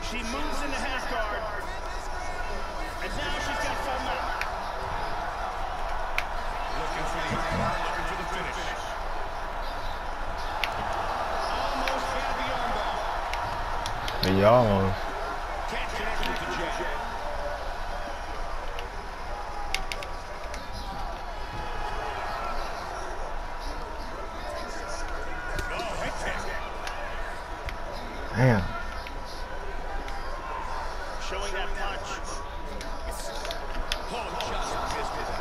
She moves into half guard. And now she's got full mount. Looking for the armbar, looking for the finish. Almost had the armbar. Yeah, almost. Can't connect with the jab. Damn. Showing that punch. Oh, just missed it.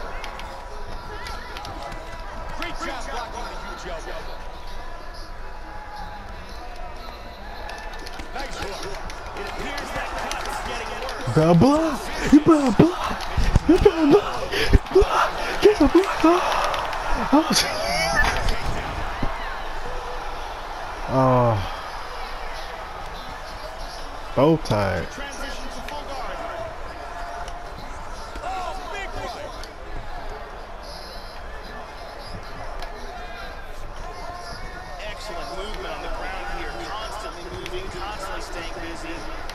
Great job blocking the huge elbow. Nice hook. It appears that cut is getting worse. Blah, blah. You blah, blah. You blah, blah. Blah. Get a blah. Oh. Both tied. Transition to full guard. Oh, big one. Excellent movement on the ground here. Constantly moving, constantly staying busy.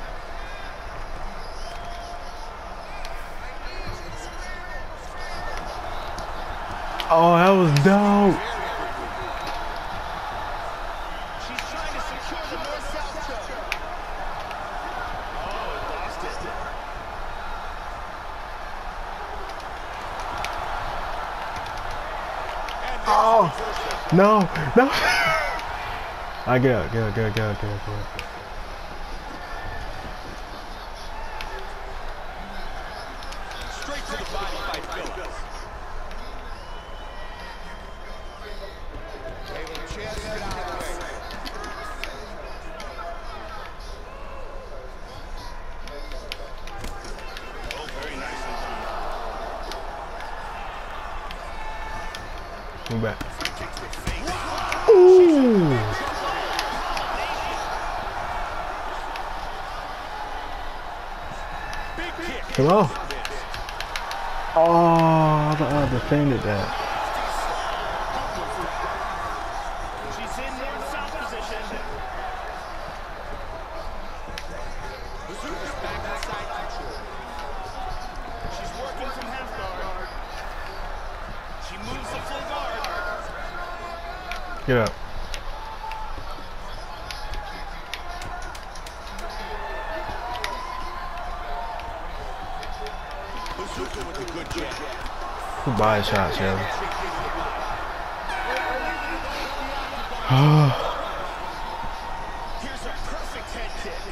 Oh, that was dope. She's trying to secure the north-south choke. Oh, lost it. Oh, no, no. I get up. Straight to the body by Phillips. Able to chance to get out of the way. Oh, very nicely done. Move back. Ooh. Big kick. Come on. Oh, I thought I defended that. She's in north-south position. Bazooka's back inside control. She's working from half guard. She moves to full guard. Get up. Bazooka with a good jab. Good body shots, yo. Here's a perfect head kick.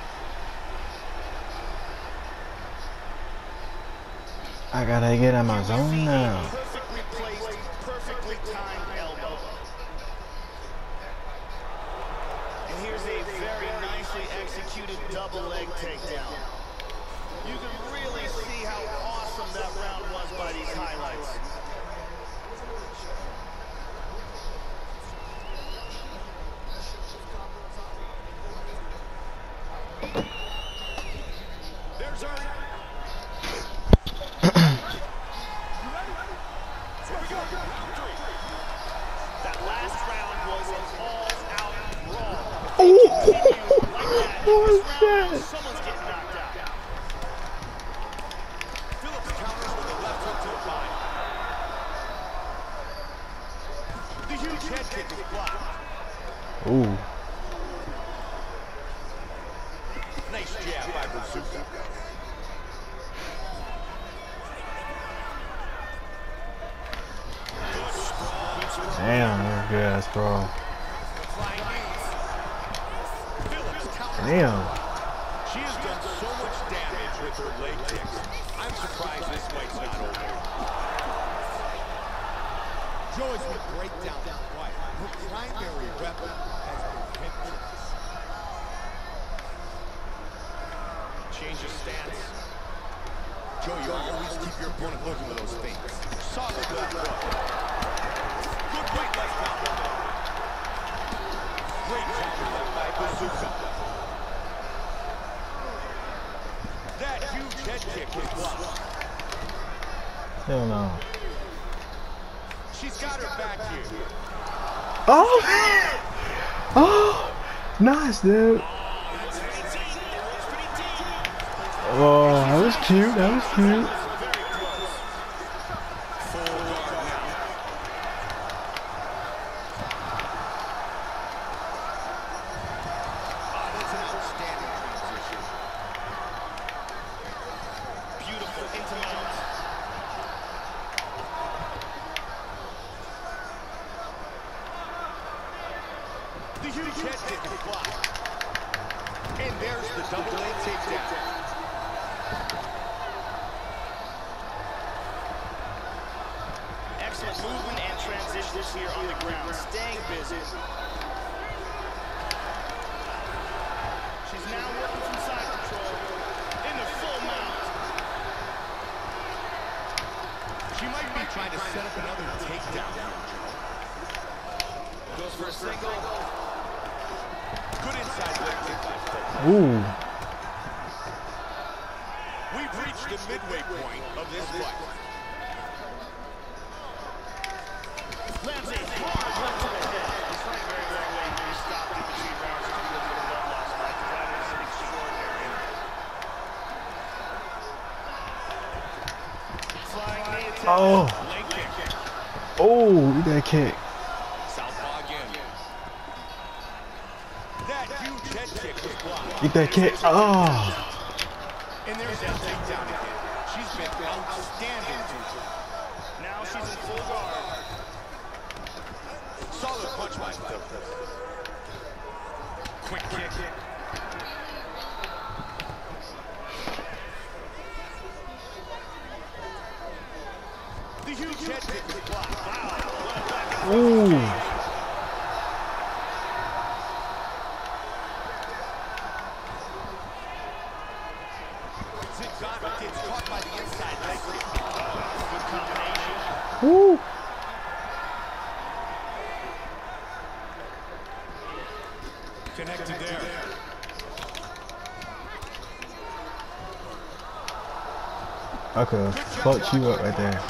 I gotta get in my zone now. Perfectly placed, perfectly timed elbow. And here's a very nicely executed double leg takedown. You can really see how awesome that round was by these highlights. There's her. That last round was an all-out brawl. If they continue like that, this round, someone's getting knocked out. Phillips counters with a left hook to the body. The huge head kick is blocked. Ooh. Nice jab by Bazooka. Damn, that's good ass bro. Damn. She has done so much damage with her leg kicks. I'm surprised this fight's not over. Joyce would break down the fight. Her primary weapon has been hip kicks. Change of stance. Joe, you always keep your opponent looking for those things. Solid left hook. Good right left counter. Great counter left by Bazooka. That huge head kick is blocked. Hell no. She's got her back here. Oh! Oh! Nice, dude. Oh, that was cute. That was cute. Full guard now. That's an outstanding transition. Beautiful into mount. The huge head kick is blocked. And there's the double leg takedown. Excellent movement and transitions here on the ground, staying busy. She's now working from side control in the full mount. She might be trying to set up another takedown. Goes for a single. Good inside leg kick by Foe. Ooh. We've reached the midway point of this fight. Lands a hard left to the head. It's not very long way to stop in between rounds to do a little blood loss, Mike, because that is extraordinary. Flying knee attack. Oh. Leg kick. Oh, that kick. Southpaw again. That huge head kick was blocked. Get that kick. Oh. And there's that takedown again. She's been outstanding. Now she's in full guard. Solid punch by Foe. Quick kick. The huge head kick is blocked. Wow. Ooh. Zingano gets caught by the inside leg kick. Good combination. Woo. Connected there. I could have fucked you up right there.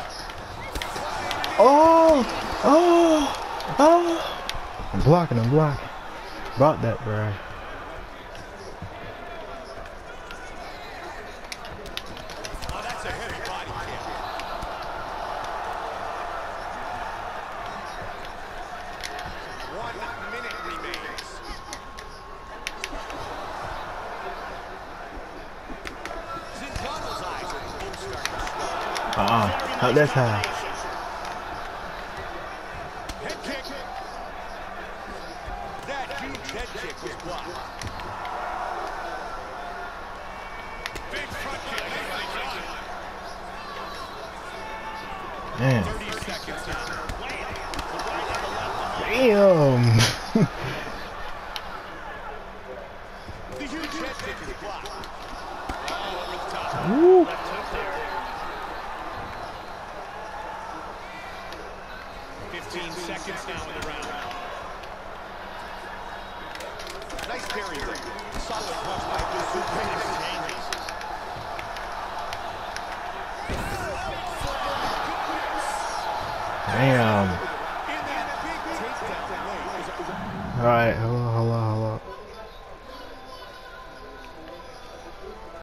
Oh. Oh. Oh. I'm blocking. I'm blocking. About that, bro. Oh, that's a heavy body kick. One minute remains. Zingano's eyes are both starting to swell. Not that time. Head kick. That huge head kick was blocked. Big front kick. Man. 30 seconds now. Damn. The huge head kick is blocked. Oh, over the top. Woo. Left hook there. 15 seconds now in the round. Nice parry. Solid punch by Brazil. Changes. Damn. In that big takedown. All right. Hold on.